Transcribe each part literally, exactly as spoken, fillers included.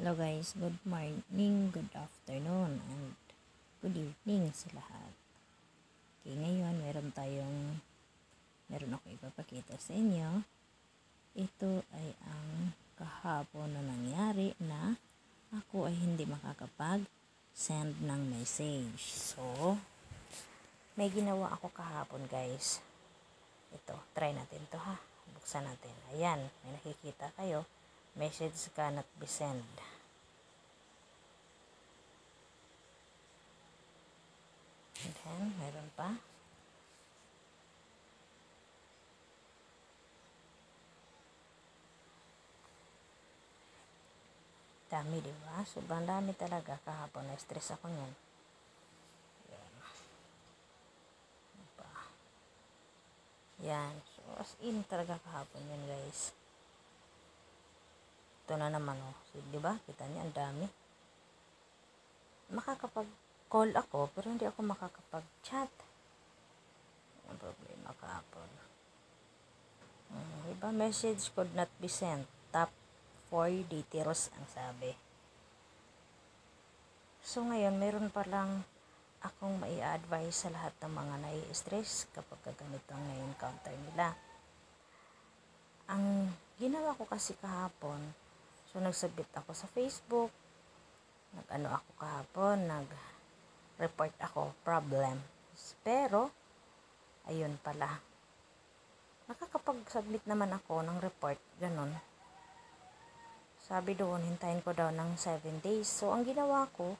Hello guys, good morning, good afternoon, and good evening sa lahat. Okay, ngayon meron tayong, meron ako ipapakita sa inyo. Ito ay ang kahapon na nangyari na ako ay hindi makakapag-send ng message. So, may ginawa ako kahapon guys. Ito, try natin to ha. Buksan natin. Ayan, may nakikita kayo. Message cannot be sent. And then, meron pa. Dami, diba? Sobrang dami talaga kahapon. Na-stress ako nyan. Yan. Diba? Yan. So, as in talaga kahapon yan, guys. Ito na naman, oh. So, diba? Kita niya, ang dami. Makakapag-call ako, pero hindi ako makakapag-chat. Ang problema kahapon. Hmm, diba? Message could not be sent. Top four details ang sabi. So, ngayon, meron pa lang akong mai-advise sa lahat ng mga nai-stress kapag ganito ang na-encounter nila. Ang ginawa ko kasi kahapon, so nagsabit ako sa Facebook, nag-ano ako kahapon, nag-report ako, problem. Pero, ayun pala, nakakapag-submit naman ako ng report, ganun. Sabi doon, hintayin ko daw ng seven days. So, ang ginawa ko,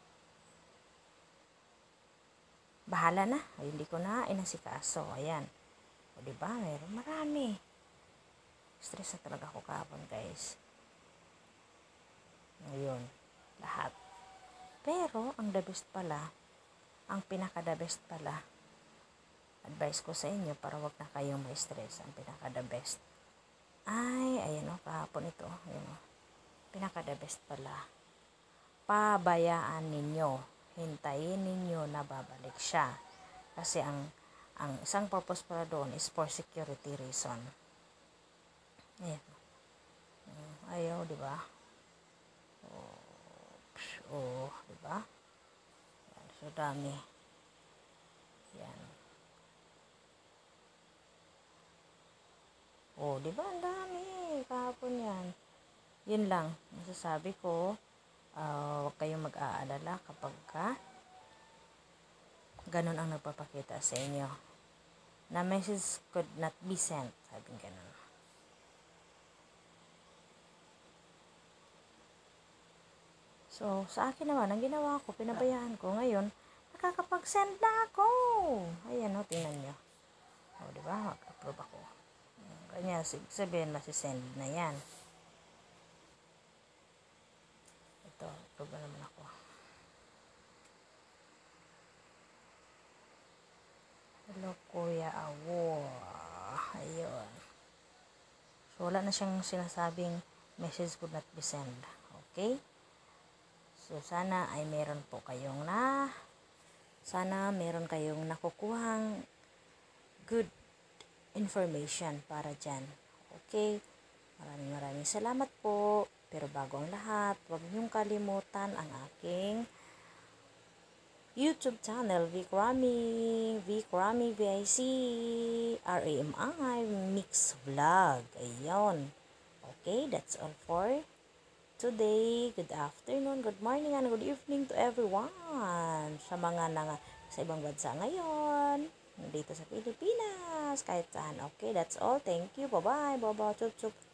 bahala na. Ay, hindi ko na inasikaso. Ayan. O, diba? Meron marami. Stress na talaga ako kahapon, guys. Ngayon, lahat. Pero, ang the best pala, ang pinaka-the best pala, advice ko sa inyo para wag na kayong ma-stress, ang pinaka-the best. Ay, ayan o, kahapon ito. Ayan o. Pinaka-the best pala. Pabayaan ninyo. Hintayin ninyo na babalik siya. Kasi ang, ang isang purpose pala doon is for security reason. Ayan. Ayaw, diba? Oh, diba? Yan, so dami. Yan. Oh, diba? Ang dami. Kahapon yan. Yun lang. Masasabi ko, uh, huwag kayong mag-aalala kapag ka ganun ang nagpapakita sa inyo. Na message could not be sent. Sabi ganun. So, sa akin naman, ang ginawa ko, pinabayaan ko. Ngayon, nakakapag-send na ako. Ayan, o, tingnan nyo. O, diba? Mag-approve ako. Ganyan, sabihin, masisend na yan. Ito, approve na naman ako. Hello, Kuya Awo. Ayun. So, wala na siyang sinasabing message could not be sent. Okay? So, sana ay meron po kayong na, sana meron kayong nakukuhang good information para dyan. Okay? Maraming maraming salamat po. Pero bago ang lahat, huwag niyong kalimutan ang aking YouTube channel, Vic Rami, Vic Rami V I C, R A M I, Mix Vlog. Ayun. Okay, that's all for today. Good afternoon, good morning, and good evening to everyone. Sa mga nang sa ibang bansa ngayon, dito sa Pilipinas, kahit saan. Okay, that's all. Thank you. Bye-bye. Bye-bye. Chup-chup.